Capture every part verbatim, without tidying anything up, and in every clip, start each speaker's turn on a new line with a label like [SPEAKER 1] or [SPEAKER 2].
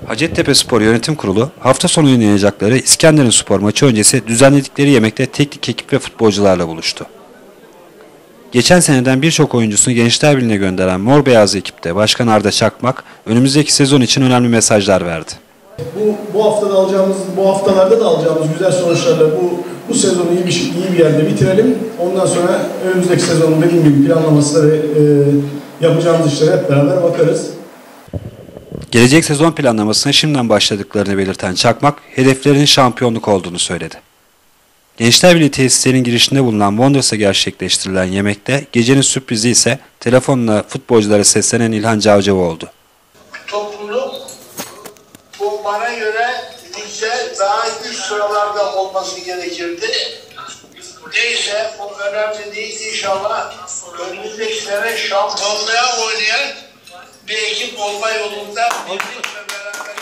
[SPEAKER 1] Hacettepe Yönetim Kurulu hafta sonu oynayacakları İskenderunspor maçı öncesi düzenledikleri yemekte teknik ekip ve futbolcularla buluştu. Geçen seneden birçok oyuncusunu Gençler Birliği'ne gönderen Mor Beyaz ekipte Başkan Arda Çakmak önümüzdeki sezon için önemli mesajlar verdi.
[SPEAKER 2] Bu, bu haftada alacağımız, bu haftalarda da alacağımız güzel sonuçlarla bu bu sezonu iyi bir iyi bir yerde bitirelim. Ondan sonra önümüzdeki sezonun dediğim gibi planlamasına ve e, yapacağımız işlere hep beraber bakarız.
[SPEAKER 1] Gelecek sezon planlamasına şimdiden başladıklarını belirten Çakmak, hedeflerinin şampiyonluk olduğunu söyledi. Gençler Birliği tesislerinin girişinde bulunan Wonders'a gerçekleştirilen yemekte gecenin sürprizi ise telefonla futbolculara seslenen İlhan Cavcava oldu.
[SPEAKER 3] Topluluk bu bana göre ligde daha üst sıralarda olması gerekirdi. Neyse bu önemli değil, inşallah önümüzdeki sene şampiyonluğa oynayan bir ekip olma yolunda birlikte beraber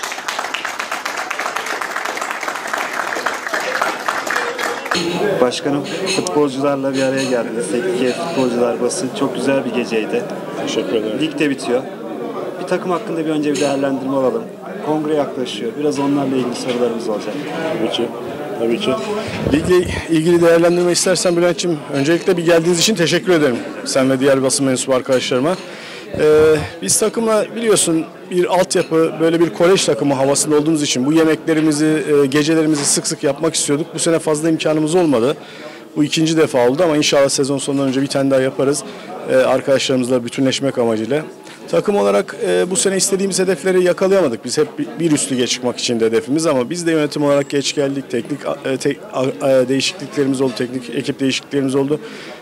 [SPEAKER 3] gideceğiz.
[SPEAKER 4] Başkanım, futbolcularla bir araya geldiniz. Teknik futbolcular, basın. Çok güzel bir geceydi.
[SPEAKER 2] Teşekkür ederim.
[SPEAKER 4] Lig de bitiyor. Bir takım hakkında bir önce bir değerlendirme alalım. Kongre yaklaşıyor. Biraz onlarla ilgili sorularımız olacak.
[SPEAKER 2] Tabii ki. Tabii ki. Ligle ilgili değerlendirme istersen Bülent'ciğim, öncelikle bir geldiğiniz için teşekkür ederim. Sen ve diğer basın mensubu arkadaşlarıma. Ee, biz takımla biliyorsun bir altyapı, böyle bir kolej takımı havasında olduğumuz için bu yemeklerimizi, e, gecelerimizi sık sık yapmak istiyorduk. Bu sene fazla imkanımız olmadı. Bu ikinci defa oldu ama inşallah sezon sonundan önce bir tane daha yaparız. Ee, arkadaşlarımızla bütünleşmek amacıyla. Takım olarak e, bu sene istediğimiz hedefleri yakalayamadık. Biz hep bir üst lige çıkmak için de hedefimiz ama biz de yönetim olarak geç geldik. Teknik e, te, e, değişikliklerimiz oldu, teknik ekip değişikliklerimiz oldu.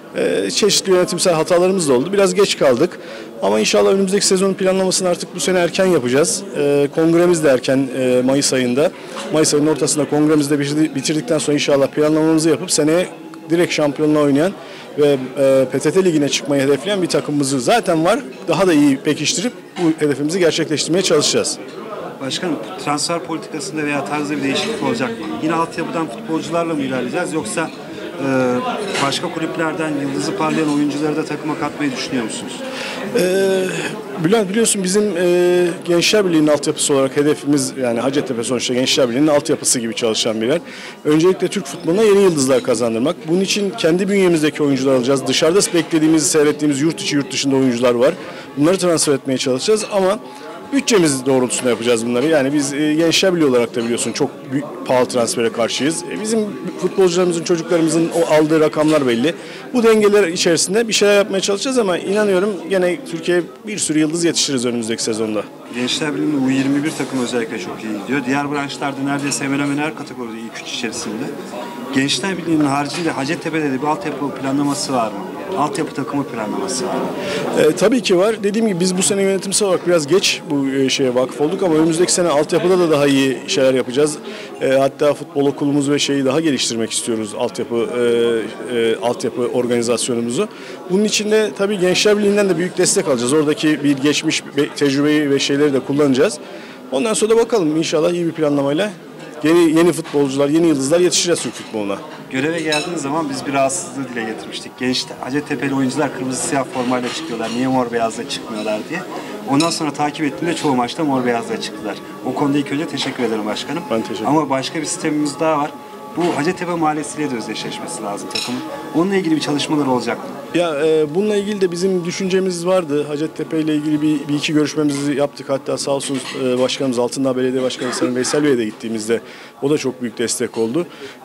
[SPEAKER 2] E, çeşitli yönetimsel hatalarımız da oldu. Biraz geç kaldık. Ama inşallah önümüzdeki sezonun planlamasını artık bu sene erken yapacağız. E, kongremiz de erken e, Mayıs ayında. Mayıs ayının ortasında kongremizi de bitirdikten sonra inşallah planlamamızı yapıp seneye direkt şampiyonluğa oynayan ve e, P T T Ligi'ne çıkmayı hedefleyen bir takımımız zaten var. Daha da iyi pekiştirip bu hedefimizi gerçekleştirmeye çalışacağız.
[SPEAKER 4] Başkanım, transfer politikasında veya tarzda bir değişiklik olacak mı? Yine altyapıdan futbolcularla mı ilerleyeceğiz yoksa e, başka kulüplerden yıldızı parlayan oyuncuları da takıma katmayı düşünüyor musunuz?
[SPEAKER 2] Ee, Bülent, biliyorsun bizim e, Gençler Birliği'nin altyapısı olarak hedefimiz, yani Hacettepe sonuçta Gençler Birliği'nin altyapısı gibi çalışan bir yer. Öncelikle Türk futboluna yeni yıldızlar kazandırmak. Bunun için kendi bünyemizdeki oyuncular alacağız. Dışarıda beklediğimiz, seyrettiğimiz yurt içi yurt dışında oyuncular var. Bunları transfer etmeye çalışacağız ama bütçemiz doğrultusunda yapacağız bunları. Yani biz e, Gençler Birliği olarak da biliyorsun çok büyük, pahalı transfere karşıyız. E, bizim futbolcularımızın, çocuklarımızın o aldığı rakamlar belli. Bu dengeler içerisinde bir şeyler yapmaya çalışacağız ama inanıyorum gene Türkiye'ye bir sürü yıldız yetiştiririz önümüzdeki sezonda.
[SPEAKER 4] Gençler Birliği'nin U yirmi bir takımı özellikle çok iyi gidiyor. Diğer branşlarda neredeyse hemen hemen her kategoride ilk üç içerisinde. Gençler Birliği'nin haricinde Hacettepe'de de bir altyapı planlaması var mı? Altyapı takımı planlaması var mı?
[SPEAKER 2] E, tabii ki var. Dediğim gibi biz bu sene yönetimsel olarak biraz geç bu e, şeye vakıf olduk ama önümüzdeki sene altyapıda da daha iyi şeyler yapacağız. E, hatta futbol okulumuz ve şeyi daha geliştirmek istiyoruz, altyapı e, e, altyapı organizasyonumuzu. Bunun için de tabii Gençler Birliği'nden de büyük destek alacağız. Oradaki bir geçmiş tecrübeyi ve şeyleri de kullanacağız. Ondan sonra da bakalım inşallah iyi bir planlamayla yeni yeni futbolcular, yeni yıldızlar yetişeceğiz Türk futboluna.
[SPEAKER 4] Göreve geldiğiniz zaman biz bir rahatsızlığı dile getirmiştik. Gençler, Hacettepe'li oyuncular kırmızı siyah formayla çıkıyorlar. Niye mor beyazla çıkmıyorlar diye. Ondan sonra takip ettiğimde çoğu maçta mor beyazla çıktılar. O konuda ilk önce teşekkür ederim başkanım.
[SPEAKER 2] Ben teşekkür ederim.
[SPEAKER 4] Ama başka bir sistemimiz daha var. Bu Hacettepe Mahallesi'yle de özdeşleşmesi lazım takımın. Onunla ilgili bir çalışmalar olacak mı?
[SPEAKER 2] Ya e, bununla ilgili de bizim düşüncemiz vardı. Hacettepe ile ilgili bir, bir iki görüşmemizi yaptık. Hatta sağ olsun e, başkanımız, Altındağ Belediye Başkanı Sayın Veysel Bey'e de gittiğimizde o da çok büyük destek oldu.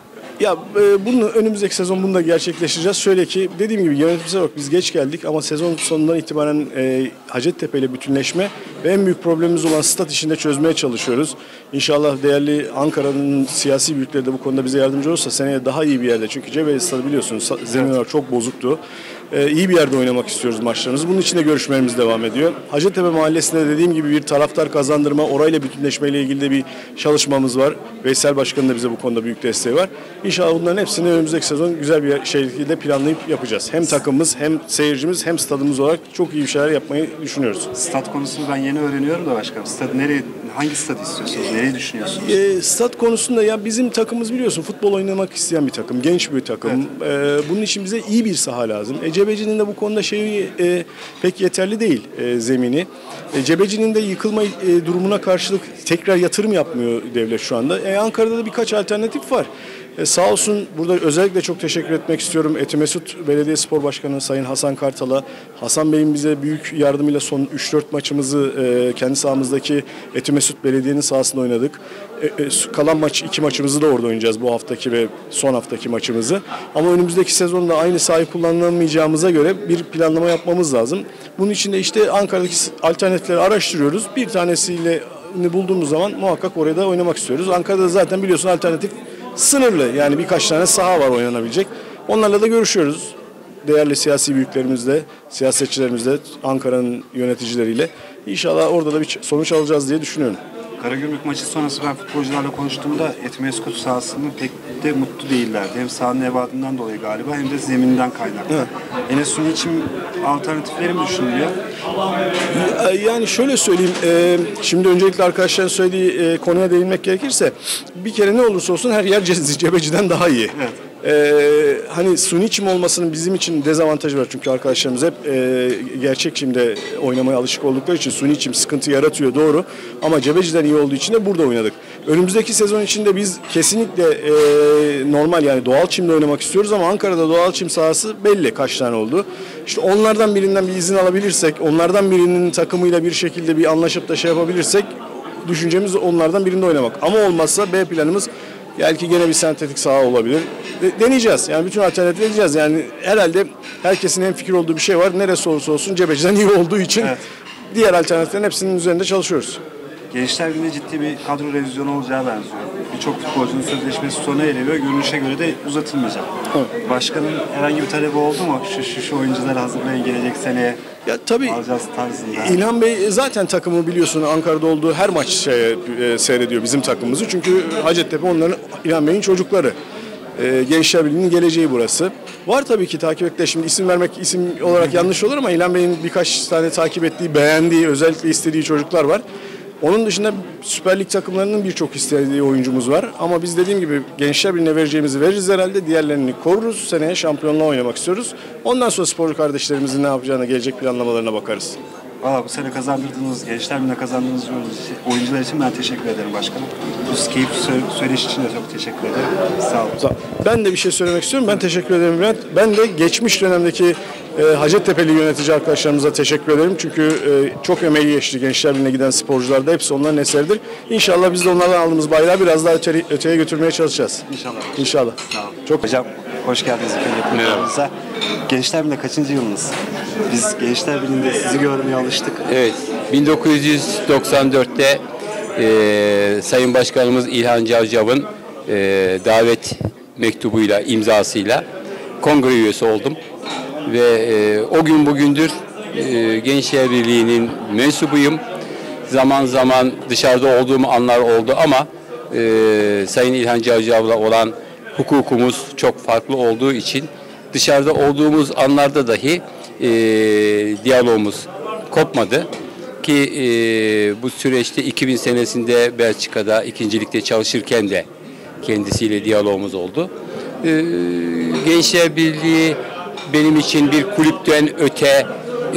[SPEAKER 2] Ya e, bunu önümüzdeki sezon bunu da gerçekleştireceğiz. Şöyle ki dediğim gibi yönetimsel olarak biz geç geldik ama sezon sonundan itibaren e, Hacettepe ile bütünleşme ve en büyük problemimiz olan stat işinde çözmeye çalışıyoruz. İnşallah değerli Ankara'nın siyasi büyükleri de bu konuda bize yardımcı olursa seneye daha iyi bir yerde. Çünkü Cebeli Stadı biliyorsunuz zemin olarak çok bozuktu. Ee, iyi bir yerde oynamak istiyoruz maçlarımızı. Bunun için de görüşmelerimiz devam ediyor. Hacettepe Mahallesi'nde dediğim gibi bir taraftar kazandırma, orayla bütünleşmeyle ilgili de bir çalışmamız var. Veysel Başkan'ın da bize bu konuda büyük desteği var. İnşallah bunların hepsini önümüzdeki sezon güzel bir şekilde planlayıp yapacağız. Hem takımımız, hem seyircimiz, hem stadımız olarak çok iyi bir şeyler yapmayı düşünüyoruz.
[SPEAKER 4] Stat konusunu ben yeni öğreniyorum da başkanım. Stad nereye, hangi stadı istiyorsunuz? Nereyi düşünüyorsunuz?
[SPEAKER 2] E, stat konusunda ya bizim takımımız biliyorsun futbol oynamak isteyen bir takım, genç bir takım. Evet. E, bunun için bize iyi bir saha lazım. E, Cebeci'nin de bu konuda şeyi e, pek yeterli değil e, zemini. E, Cebeci'nin de yıkılma e, durumuna karşılık tekrar yatırım yapmıyor devlet şu anda. E, Ankara'da da birkaç alternatif var. E, sağ olsun burada özellikle çok teşekkür etmek istiyorum Etimesut Belediyespor Başkanı Sayın Hasan Kartal'a. Hasan Bey'in bize büyük yardımıyla son üç dört maçımızı e, kendi sahamızdaki Etimesut Belediye'nin sahasında oynadık. E, e, kalan maç iki maçımızı da orada oynayacağız bu haftaki ve son haftaki maçımızı. Ama önümüzdeki sezonda aynı sahayı kullanamayacağımıza göre bir planlama yapmamız lazım. Bunun için de işte Ankara'daki alternatifleri araştırıyoruz. Bir tanesiyle bulduğumuz zaman muhakkak oraya da oynamak istiyoruz. Ankara'da zaten biliyorsun alternatif sınırlı. Yani birkaç tane saha var oynanabilecek. Onlarla da görüşüyoruz. Değerli siyasi büyüklerimizle, siyasetçilerimizle, Ankara'nın yöneticileriyle. İnşallah orada da bir sonuç alacağız diye düşünüyorum.
[SPEAKER 4] Karagümrük maçı sonrası ben futbolcularla konuştuğumda Etimesgut sahasının pek de mutlu değillerdi. Hem sahanın evadından dolayı galiba hem de zeminden kaynaklı. Evet. Enes için alternatifleri mi düşünülüyor?
[SPEAKER 2] Yani şöyle söyleyeyim, e, şimdi öncelikle arkadaşların söylediği e, konuya değinmek gerekirse bir kere ne olursa olsun her yer Cebeci'den daha iyi. Evet. Ee, hani suni çim olmasının bizim için dezavantajı var çünkü arkadaşlarımız hep e, gerçek çimde oynamaya alışık oldukları için suni çim sıkıntı yaratıyor doğru ama Cebeci'den iyi olduğu için de burada oynadık. Önümüzdeki sezon içinde biz kesinlikle e, normal yani doğal çimde oynamak istiyoruz ama Ankara'da doğal çim sahası belli kaç tane oldu. İşte onlardan birinden bir izin alabilirsek, onlardan birinin takımıyla bir şekilde bir anlaşıp da şey yapabilirsek düşüncemiz onlardan birinde oynamak. Ama olmazsa B planımız belki gene bir sentetik saha olabilir. De, deneyeceğiz. Yani bütün alternatif edeceğiz. Yani herhalde herkesin hemfikir olduğu bir şey var. Neresi olursa olsun Cebeci'den iyi olduğu için evet. Diğer alternatiflerin hepsinin üzerinde çalışıyoruz.
[SPEAKER 4] Gençler Birliği'nde ciddi bir kadro revizyonu olacağı benziyor. Birçok futbolcunun sözleşmesi sona eriyor. Görünüşe göre de uzatılmayacak. Evet. Başkanın herhangi bir talebi oldu mu? Şu şu, şu oyuncuları hazırlayın gelecek seneye.
[SPEAKER 2] Ya tabii
[SPEAKER 4] alacağız tarzında.
[SPEAKER 2] İlhan Bey zaten takımı biliyorsun Ankara'da olduğu her maç şey, e, seyrediyor bizim takımımızı. Çünkü Hacettepe onların İlhan Bey'in çocukları. E, Gençler Birliği'nin geleceği burası. Var tabii ki takip ettiği. Şimdi isim vermek isim olarak yanlış olur ama İlhan Bey'in birkaç tane takip ettiği, beğendiği, özellikle istediği çocuklar var. Onun dışında Süper Lig takımlarının birçok istediği oyuncumuz var. Ama biz dediğim gibi Gençler Birliği'ne vereceğimizi veririz herhalde. Diğerlerini koruruz. Seneye şampiyonluğa oynamak istiyoruz. Ondan sonra sporcu kardeşlerimizin ne yapacağına, gelecek planlamalarına bakarız.
[SPEAKER 4] Valla bu sene kazandırdığınız, Gençler Birliği'ne kazandığınız oyuncular için ben teşekkür ederim başkanım. Bu keyifli söyleşi için de çok teşekkür ederim. Sağ olun.
[SPEAKER 2] Ben de bir şey söylemek istiyorum. Ben teşekkür ederim Bülent. Ben de geçmiş dönemdeki e, Hacettepe'li yönetici arkadaşlarımıza teşekkür ederim. Çünkü e, çok emeği geçti Gençler Birliği'ne giden sporcular da hepsi onların eseridir. İnşallah biz de onlardan aldığımız bayrağı biraz daha öte, öteye götürmeye çalışacağız.
[SPEAKER 4] İnşallah.
[SPEAKER 2] İnşallah.
[SPEAKER 4] Sağ olun. Çok hocam hoş geldiniz programımıza. Gençler Birliği'nde kaçıncı yılınız? Biz Gençler Birliği'nde sizi görmeye alıştık.
[SPEAKER 5] Evet, bin dokuz yüz doksan dörtte e, Sayın Başkanımız İlhan Cavcav'ın e, davet mektubuyla, imzasıyla kongre üyesi oldum. Ve e, o gün bugündür e, Gençler Birliği'nin mensubuyum. Zaman zaman dışarıda olduğum anlar oldu ama e, Sayın İlhan Cavcav'la olan hukukumuz çok farklı olduğu için dışarıda olduğumuz anlarda dahi e, diyalogumuz kopmadı ki e, bu süreçte iki bin senesinde Belçika'da ikincilikte çalışırken de kendisiyle diyalogumuz oldu. E, Gençler Birliği benim için bir kulüpten öte e,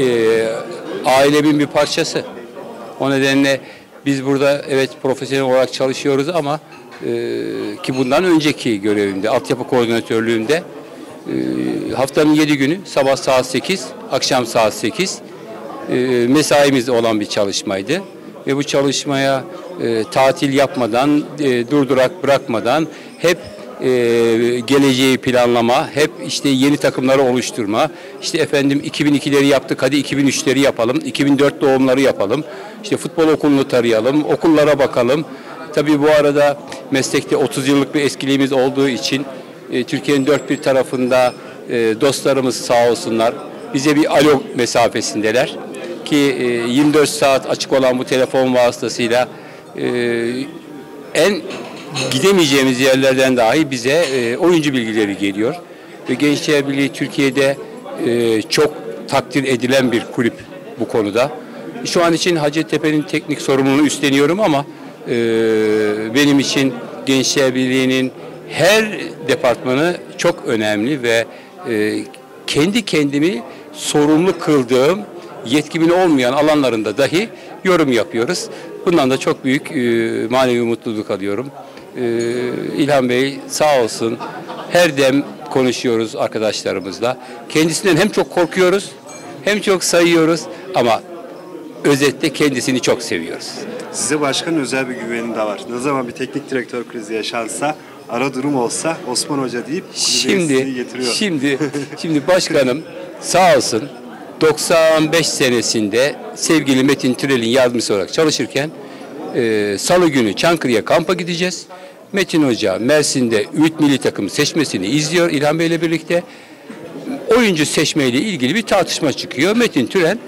[SPEAKER 5] ailemin bir parçası. O nedenle biz burada evet profesyonel olarak çalışıyoruz ama e, ki bundan önceki görevimde, altyapı koordinatörlüğünde e, haftanın yedi günü sabah saat sekiz, akşam saat sekiz e, mesaimiz olan bir çalışmaydı. Ve bu çalışmaya e, tatil yapmadan, e, durdurak bırakmadan hep e, geleceği planlama, hep işte yeni takımları oluşturma, işte efendim iki bin ikileri yaptık, hadi iki bin üçleri yapalım, iki bin dört doğumları yapalım, işte futbol okulunu tarayalım, okullara bakalım. Tabii bu arada meslekte otuz yıllık bir eskiliğimiz olduğu için e, Türkiye'nin dört bir tarafında e, dostlarımız sağ olsunlar bize bir alo mesafesindeler ki e, yirmi dört saat açık olan bu telefon vasıtasıyla e, en gidemeyeceğimiz yerlerden dahi bize e, oyuncu bilgileri geliyor. Ve Gençler Birliği Türkiye'de e, çok takdir edilen bir kulüp bu konuda. şu an için Hacettepe'nin teknik sorumluluğunu üstleniyorum ama e, benim için Gençler Birliği'nin her departmanı çok önemli ve e, kendi kendimi sorumlu kıldığım yetkimin olmayan alanlarında dahi yorum yapıyoruz. Bundan da çok büyük e, manevi mutluluk alıyorum. E, İlhan Bey sağ olsun, her dem konuşuyoruz arkadaşlarımızla. Kendisinden hem çok korkuyoruz hem çok sayıyoruz ama özetle kendisini çok seviyoruz.
[SPEAKER 4] Size başkanın özel bir güveni de var. Ne zaman bir teknik direktör krizi yaşansa, ara durum olsa Osman Hoca deyip
[SPEAKER 5] Şimdi
[SPEAKER 4] getiriyor.
[SPEAKER 5] şimdi şimdi başkanım sağ olsun doksan beş senesinde sevgili Metin Türel'in yardımcısı olarak çalışırken e, Salı günü Çankırı'ya kampa gideceğiz. Metin Hoca Mersin'de Ümit Milli Takım seçmesini izliyor İlhan Bey'le birlikte. Oyuncu seçmeyle ilgili bir tartışma çıkıyor. Metin Türel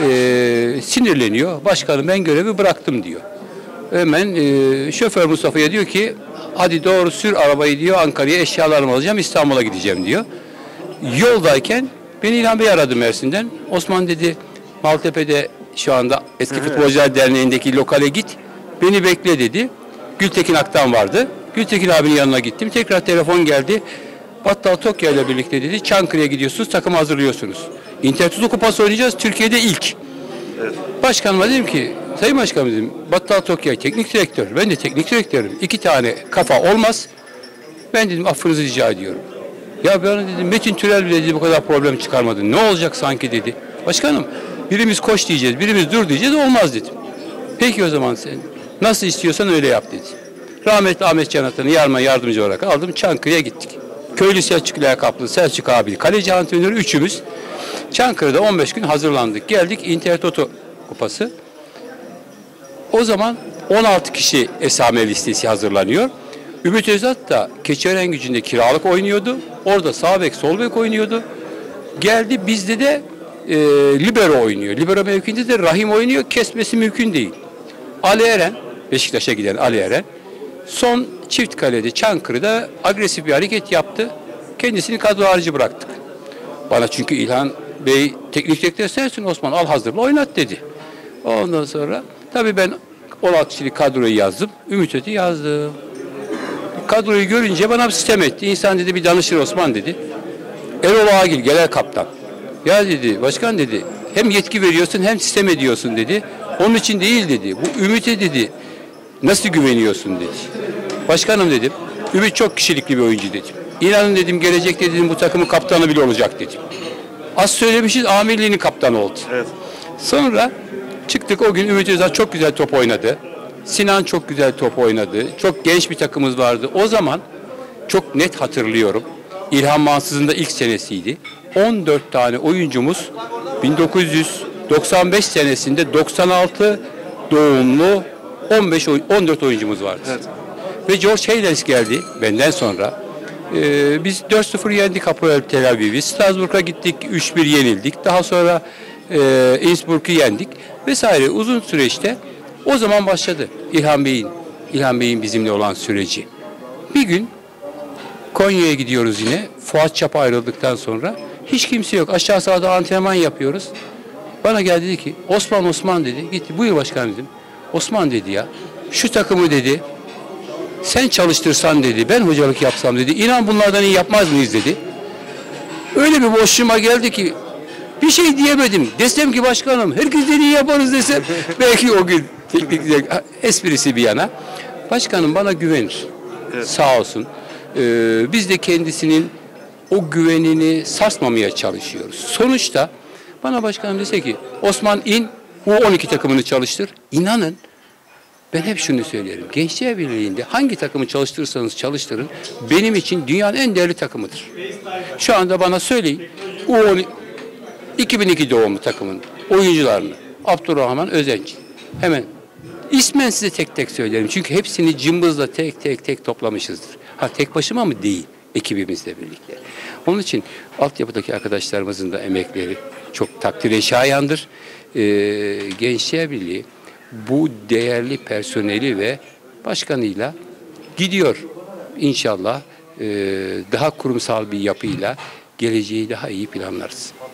[SPEAKER 5] e, sinirleniyor. Başkanım ben görevi bıraktım diyor. Hemen e, şoför Mustafa'ya diyor ki hadi doğru sür arabayı diyor, Ankara'ya eşyalarımı alacağım, İstanbul'a gideceğim diyor. Yoldayken beni İlhan Bey aradı Mersin'den. Osman dedi Maltepe'de şu anda Eski
[SPEAKER 4] Evet.
[SPEAKER 5] Futbolcular Derneği'ndeki lokale git. Beni bekle dedi. Gültekin Aktan vardı. Gültekin abinin yanına gittim. Tekrar telefon geldi. Battal Tokyo ile birlikte dedi Çankırı'ya gidiyorsunuz, takım hazırlıyorsunuz. İntertoto Kupası oynayacağız. Türkiye'de ilk.
[SPEAKER 4] Evet.
[SPEAKER 5] Başkanıma dedim ki Sayın Başkanım dedim Battal Tokyo teknik direktör. Ben de teknik direktörüm. İki tane kafa olmaz. Ben dedim affınızı rica ediyorum. Ya ben dedim Metin Türel bile dedi bu kadar problem çıkarmadı. Ne olacak sanki dedi. Başkanım birimiz koş diyeceğiz, birimiz dur diyeceğiz, olmaz dedim. Peki o zaman sen nasıl istiyorsan öyle yap dedi. Rahmetli Ahmet Can Atan'ı yardıma yardımcı olarak aldım. Çankırı'ya gittik. Köylü Selçuk ile kaplı Selçuk abi, kaleci antrenörü üçümüz. Çankırı'da on beş gün hazırlandık. Geldik Intertoto Kupası. O zaman on altı kişi esame listesi hazırlanıyor. Ümit Özat da Keçiören Gücü'nde kiralık oynuyordu. Orada sağ bek, sol bek oynuyordu. Geldi bizde de e, libero oynuyor. Libero mevkinde de Rahim oynuyor. Kesmesi mümkün değil. Ali Eren, Beşiktaş'a giden Ali Eren, son çift kalede Çankırı'da agresif bir hareket yaptı. Kendisini kadro harici bıraktık. Bana çünkü İlhan Bey teknik direktör sensin Osman al hazırla oynat dedi. Ondan sonra tabii ben on altı kişilik kadroyu yazdım. Ümit Ötü yazdım. Kadroyu görünce bana bir sistem etti. İnsan dedi bir danışır Osman dedi. Erol Ağagil genel kaptan. Ya dedi başkan dedi hem yetki veriyorsun hem sistem ediyorsun dedi. Onun için değil dedi. Bu Ümit'e dedi nasıl güveniyorsun dedi. Başkanım dedim. Ümit çok kişilikli bir oyuncu dedim. İnanın dedim gelecekte dedim bu takımın kaptanı bile olacak dedim. Az söylemişiz amirliğinin kaptanı oldu.
[SPEAKER 4] Evet.
[SPEAKER 5] Sonra çıktık o gün Ümit Özal çok güzel top oynadı. Sinan çok güzel top oynadı. Çok genç bir takımımız vardı. O zaman çok net hatırlıyorum. İlhan Mansız'ın da ilk senesiydi. on dört tane oyuncumuz bin dokuz yüz doksan beş senesinde doksan altı doğumlu on beş on dört oyuncumuz vardı.
[SPEAKER 4] Evet.
[SPEAKER 5] Ve George Haylens geldi benden sonra. Ee, biz dört sıfır yendik Hapoel Tel Aviv'i. Strasbourg'a gittik üç bir yenildik. Daha sonra e, Innsbruck'u yendik vesaire uzun süreçte o zaman başladı İlhan Bey'in İlhan Bey'in bizimle olan süreci. Bir gün Konya'ya gidiyoruz yine. Fuat Çapa ayrıldıktan sonra hiç kimse yok. Aşağı sahada antrenman yapıyoruz. Bana geldi dedi ki Osman Osman dedi. Gitti buyur başkan dedim. Osman dedi ya şu takımı dedi sen çalıştırsan dedi ben hocalık yapsam dedi. İnan bunlardan iyi yapmaz mıyız dedi. Öyle bir boşluğuma geldi ki bir şey diyemedim. Desem ki başkanım herkesten iyi yaparız desem belki o gün teknik esprisi bir yana. Başkanım bana güvenir. Evet. Sağ olsun. Ee, biz de kendisinin o güvenini sarsmamaya çalışıyoruz. Sonuçta bana başkanım dese ki Osman in bu on iki takımını çalıştır. İnanın ben hep şunu söylerim. Gençler Birliği'nde hangi takımı çalıştırırsanız çalıştırın benim için dünyanın en değerli takımıdır. Şu anda bana söyleyin U on iki bin iki doğumlu takımın oyuncularını Abdurrahman Özenci. Hemen ismen size tek tek söylerim. Çünkü hepsini cımbızla tek tek tek toplamışızdır. Ha tek başıma mı? Değil. Ekibimizle birlikte. Onun için altyapıdaki arkadaşlarımızın da emekleri çok takdire şayandır. Ee, Gençler Birliği bu değerli personeli ve başkanıyla gidiyor. İnşallah e, daha kurumsal bir yapıyla geleceği daha iyi planlarız.